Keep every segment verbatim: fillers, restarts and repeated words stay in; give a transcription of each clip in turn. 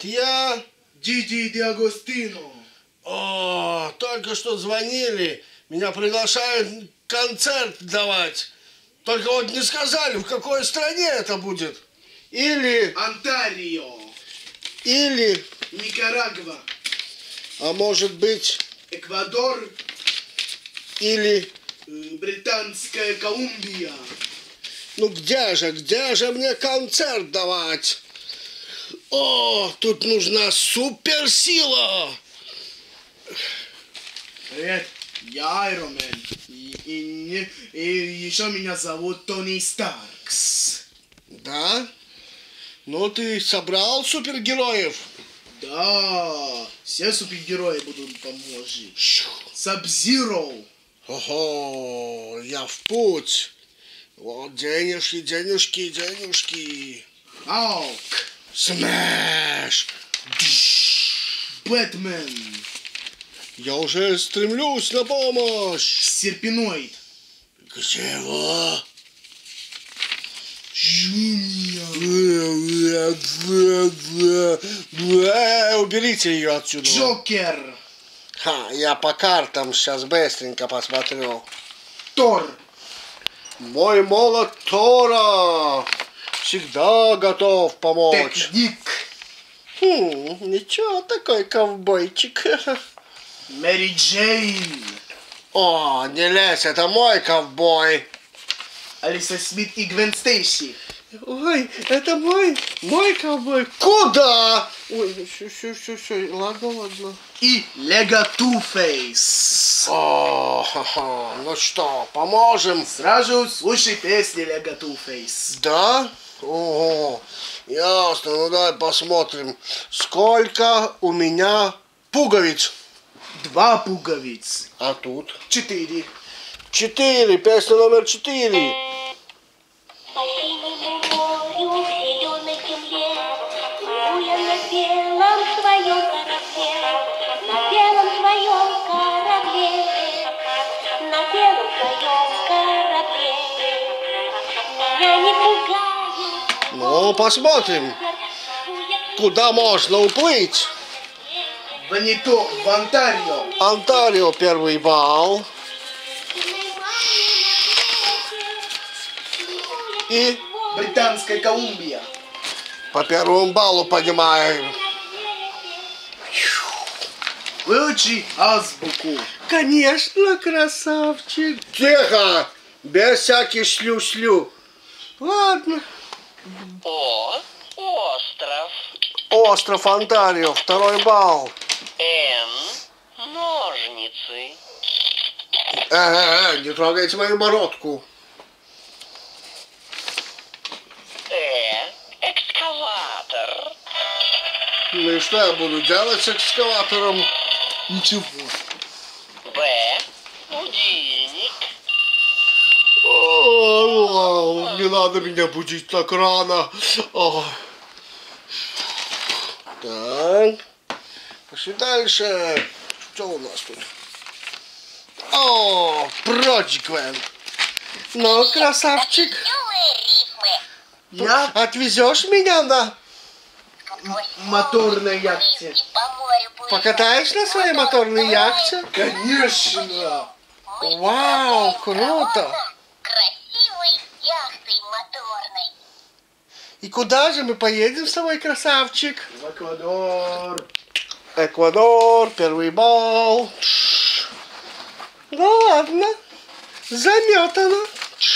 Привет, я... Диди Диагостино. О, только что звонили. Меня приглашают концерт давать. Только вот не сказали, в какой стране это будет. Или... Онтарио. Или... Никарагуа. А может быть... Эквадор. Или... Британская Колумбия. Ну где же, где же мне концерт давать? О, тут нужна суперсила. Привет, я Айронмен. И, и, и еще меня зовут Тони Старкс. Да? Ну ты собрал супергероев? Да, все супергерои будут помочь. Саб-Зиро. Ого, я в путь. Вот денежки, денежки, денежки. Халк. Смэш. Бэтмен. Я уже стремлюсь на помощь. Серпиноид. Где его? Жуния. Уберите ее отсюда. Джокер. Ха, я по картам сейчас быстренько посмотрю. Тор. Мой молот Тора всегда готов помочь. Техник. Хм, ничего, такой ковбойчик. Мэри Джейн. О, не лезь, это мой ковбой. Алиса Смит и Гвен Стейси. Ой, это мой, мой ковбой. Куда? Ой, все, все, все, все, ладно, ладно. И Лего Ту-Фейс. О, ха-ха. Ну что, поможем? Сразу слушай песни Лего Ту-Фейс. Да? Ого, ясно, ну давай посмотрим. Сколько у меня пуговиц? Два пуговиц. А тут? Четыре. Четыре, песня номер четыре. По синему морю, зеленой земле, плыву я на белом своем корабле, на белом своем корабле, на белом своем корабле. Меня не пугает. Ну, посмотрим, куда можно уплыть. Ванито, в Онтарио. Онтарио первый балл. И Британская Колумбия. по первому баллу поднимаем. Выучи азбуку. Конечно, красавчик. Тихо, без всяких шлю-шлю. Ладно. О, остров. Остров Онтарио, второй балл. Н. Ножницы. Э-э-э, не трогайте мою бородку. Э. Экскаватор. Ну и что я буду делать с экскаватором? Ничего. Б. Будильник. О, не надо меня будить так рано. О. Так. Пошли дальше. Что у нас тут? О, прочь, Гвен. Ну, красавчик. Я Отвезешь меня на... моторной яхте. Покатаешь на своей моторной яхте? Конечно. Вау, круто. Красивой яхтой моторной. И куда же мы поедем с тобой, красавчик? В Эквадор. Эквадор, первый балл. Ну ладно, заметано.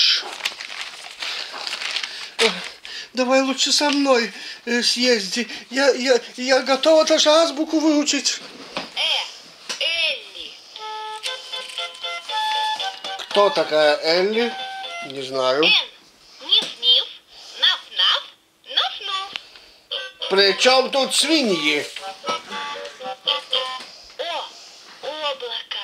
Давай лучше со мной э, съезди. Я, я, я готова даже азбуку выучить. Э. Элли. Кто такая Элли? Не знаю. Н. Ниф-ниф. Наф-наф. Наф-наф. При чем тут свиньи? О. Облако.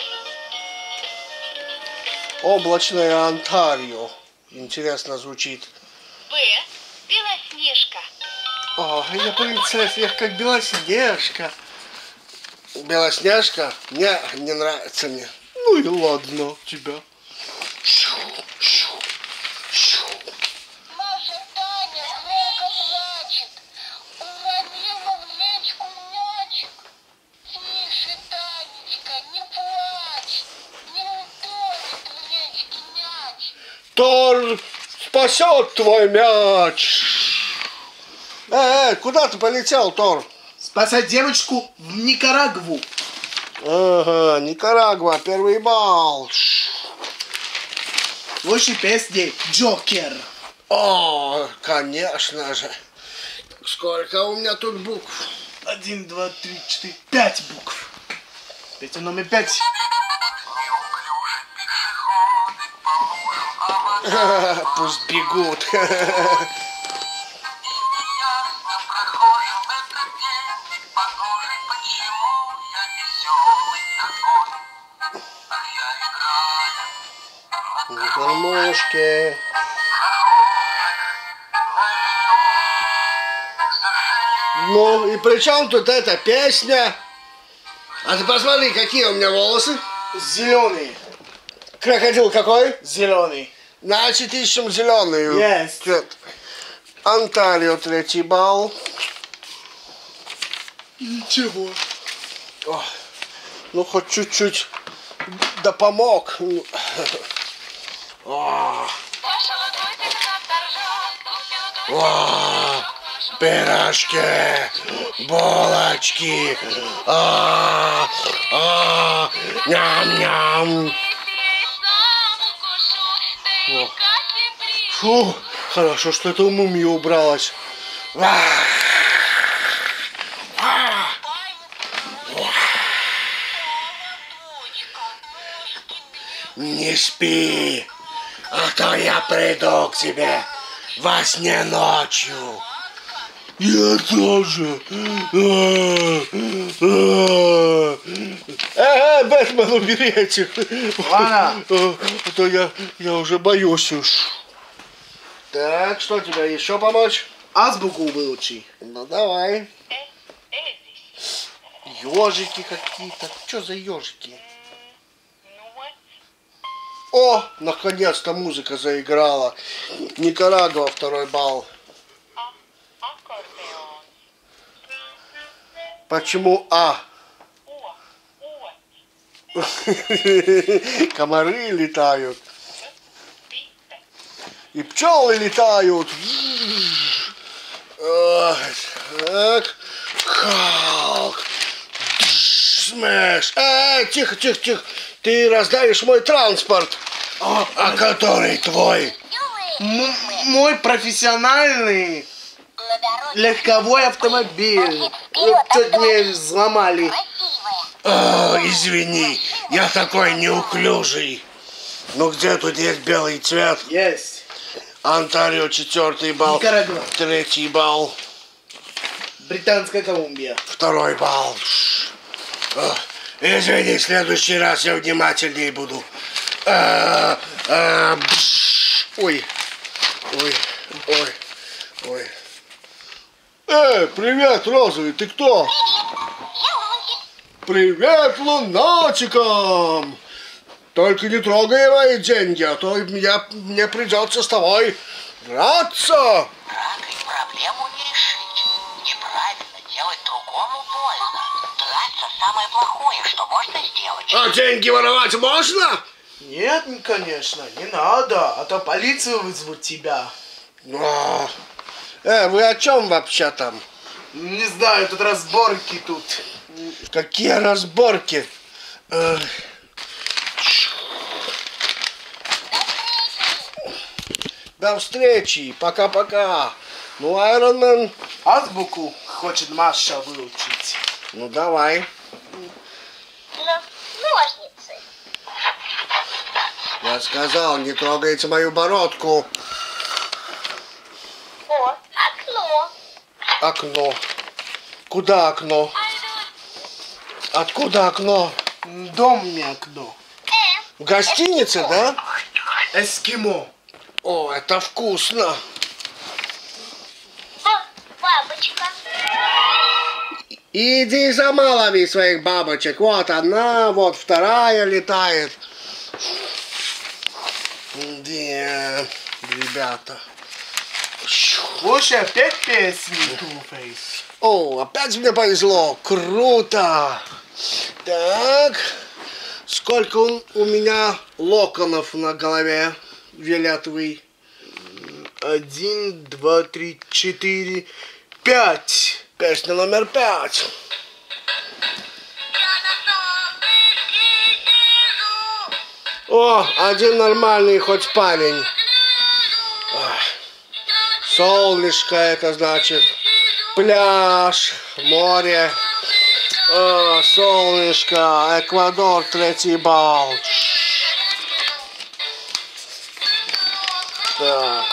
Облачное Онтарио. Интересно звучит. Б. Белоснежка. О, я принцесса, я как Белоснежка. Белоснежка? Не, не нравится мне. Ну и ладно, тебя. Наша Таня громко плачет. Уронила в Тор спасет твой мяч. Эй, эй, куда ты полетел, Тор? Спасать девочку в Никарагву. Ага, Никарагуа, первый балл. Слушай песни Джокер. О, конечно же. Сколько у меня тут букв? Один, два, три, четыре, пять букв. Петя номер пять. Пусть бегут. На гармошке. Ну, и при чем тут эта песня? А ты посмотри, какие у меня волосы. Зеленый. Крокодил какой? Зеленый. Значит, ищем зеленый. Есть. Цвет. Онтарио, третий балл. Ничего. О, ну, хоть чуть-чуть да помог. О. О, пирожки, булочки. А, а, ням-ням. О. Фу, хорошо, что это у мумии убралась. А. А. Не спи, а то я приду к тебе во сне ночью. Я тоже. Эй, Бэтмен, убери этих. Ладно. А то я, я уже боюсь уж. Так, что тебе еще помочь? Азбуку выучи. Ну давай. Э, Эльзис. Ежики какие-то. Что за ежики? Ну вот. О, наконец-то музыка заиграла. Никарагуа, второй балл. А, аккордеон. Почему А? О, о. Комары летают. Пита. И пчелы летают. Ой, так. Халк. Смэш. Эй, тихо, тихо, тихо. Ты раздавишь мой транспорт. А, А который твой? м- мой профессиональный На дороге легковой автомобиль. Вот чуть не взломали. красивая. О, извини, я такой неуклюжий. Ну где тут есть белый цвет? Есть. Онтарио, четвертый балл. Никарагуа. Третий балл. Британская Колумбия. Второй балл. О, извини, в следующий раз я внимательнее буду. А, а, бш. Ой, ой, ой, ой. Эй, привет, Розовый, ты кто? Я Лунтик. Привет, лунатикам! Только не трогай мои деньги, а то я, мне придется с тобой драться. Дракой проблему не решить. Неправильно делать другому больно. Драться самое плохое, что можно сделать. А деньги воровать можно? Нет, конечно, не надо, а то полицию вызовут тебя. А, э, вы о чем вообще там? Не знаю, тут разборки тут. Какие разборки? Э, До встречи, пока-пока. Ну, Айронмен, Азбуку хочет Маша выучить. ну давай. Ну, ножницы. Я сказал, не трогайте мою бородку. О, окно. Окно. Куда окно? Откуда окно? Дом мне окно. В гостинице, да? Эскимо. О, это вкусно. О, бабочка. Иди сама лови своих бабочек. Вот одна, вот вторая летает. Да, ребята. Слушай, опять песни Two-Face. О, опять мне повезло. Круто. Так. Сколько у у меня локонов на голове? Велятовый. Один, два, три, четыре, пять. Песня номер пять. О, один нормальный хоть парень. Ой. Солнышко, это значит пляж, море. О, солнышко, Эквадор, третий балл. Так.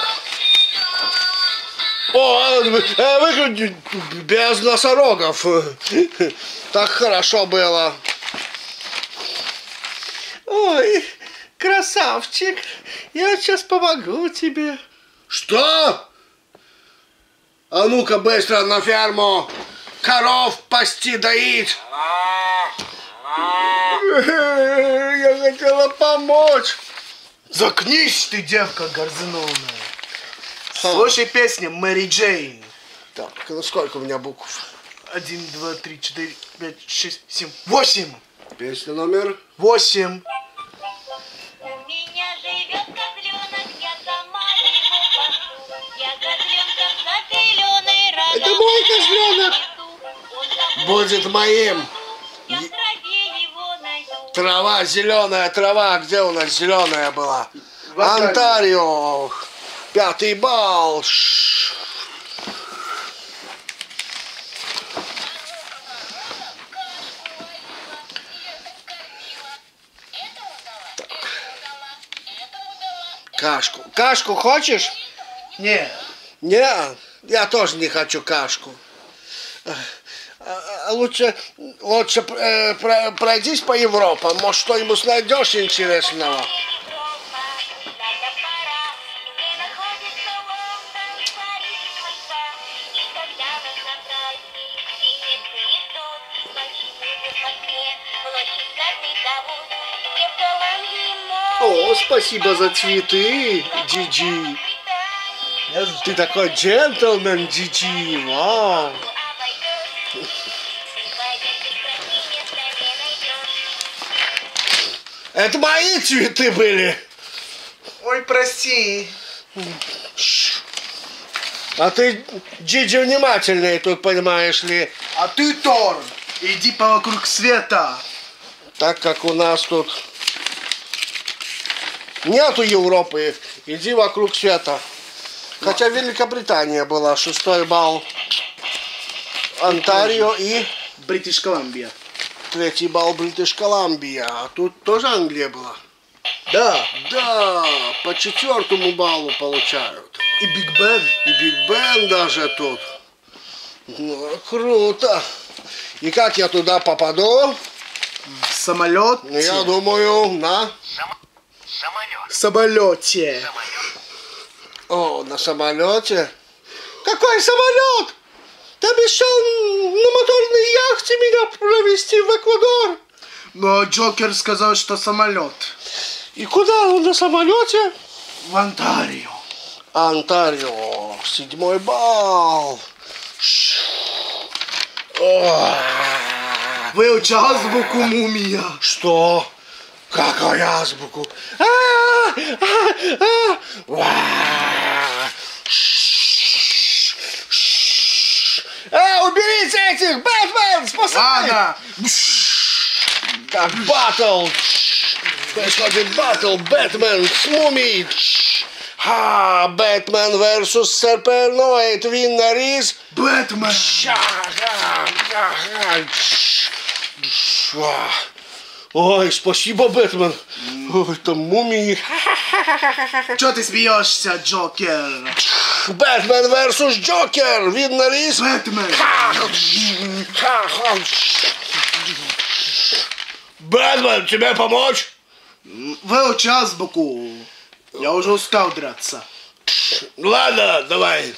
О, выключи, без носорогов. Так хорошо было. Ой, красавчик, я сейчас помогу тебе. Что? А ну-ка быстро на ферму. Коров пасти, доить. Я хотела помочь. Заткнись ты, девка горзуновая. Слушай песню Мэри Джейн. Так, ну сколько у меня букв? Один, два, три, четыре, пять, шесть, семь, восемь. Песня номер? Восемь. У меня живет козленок, я сама его пасу. Я козленка за зеленой рогой. Это мой козленок. Будет моим. Я в траве его найду. Трава, зеленая трава. Где у нас зеленая была? В Онтарио. Онтарио. Пятый балл. Кашку. Кашку хочешь? Не. Не, я тоже не хочу кашку. А, а, Лучше, лучше э, про- пройдись по Европам. Может, что-нибудь найдешь интересного? О, спасибо за цветы, Джиджи. Ты такой джентльмен, Джиджи. Вау. Это мои цветы были. Ой, прости. А ты, Джиджи, внимательный тут, понимаешь ли. А ты, Тор, иди по вокруг света. Так как у нас тут нету Европы, иди вокруг света. Хотя Великобритания была, шестой балл. Онтарио и Бритиш Колумбия. третий балл Бритиш Колумбия. А тут тоже Англия была. Да. Да, по четвертому баллу получают. И Биг Бен. И Биг Бен даже тут. Ну, круто. И как я туда попаду? Самолет. Ну, я думаю, на... Самолет. Самолете. О, на самолете. Какой самолет? Ты обещал на моторной яхте меня провести в Эквадор. Но Джокер сказал, что самолет. И куда он на самолете? В Онтарио. Онтарио. Седьмой балл. О, Выучи азбуку, мумия. что? Какую азбуку? А, а, а. Ва. А, уберите этих! Бэтмен, спасай! Ладно. Как батл! Происходит батл Бэтмен с мумией! Ха! Бэтмен versus Серперноид. Winner is... Бэтмен. Ой, спасибо, Бэтмен. Ой, там мумии. Чё ты смеешься, Джокер? Бэтмен versus Джокер. Winner is... Бэтмен. Бэтмен, тебе помочь? Выучи азбуку. Я уже устал драться. Ладно, давай.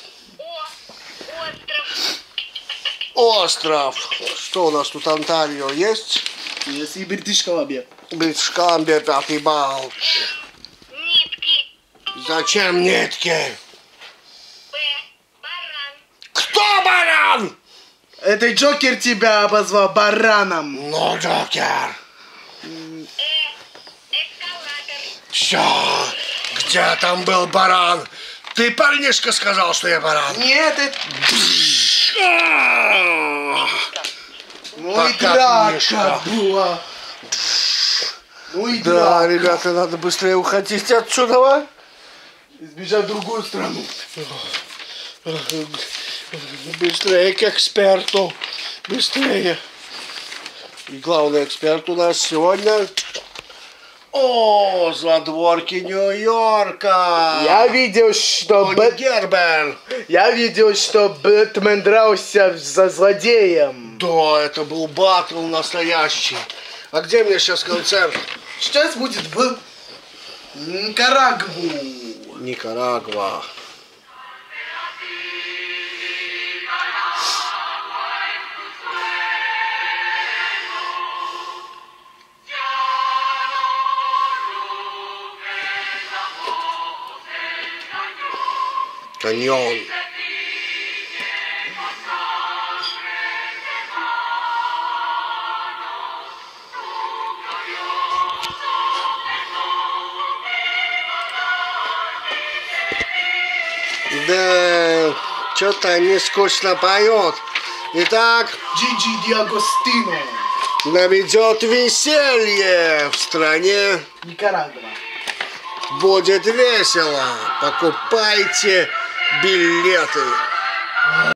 Остров. Остров. Что у нас тут, Онтарио есть? Если Бритиш Колумбия. Бритиш Колумбия, пятый балл. Нитки. Зачем нитки? Б. Баран. Кто баран? Это Джокер тебя обозвал бараном. Ну, Джокер. Э. Эскалатор. Все. Где там был баран? Ты, парнишка, сказал, что я баран. Нет, это... Ну и Пока драка книжка. была. Ну и Да, драка. ребята, надо быстрее уходить отсюда. Избежать в другую страну. Быстрее к эксперту. Быстрее. И главный эксперт у нас сегодня... О, задворки Нью-Йорка. Я видел, что Тони Бэт... Гербер. Я видел, что Бэтмен дрался за злодеем. Да, это был батл настоящий. А где мне сейчас концерт? Сейчас будет в Никарагву. Никарагуа. Каньон. Да, что-то они скучно поют. Итак, Джиджи Диагостино. наведет веселье в стране. Никарагва. Будет весело. Покупайте билеты.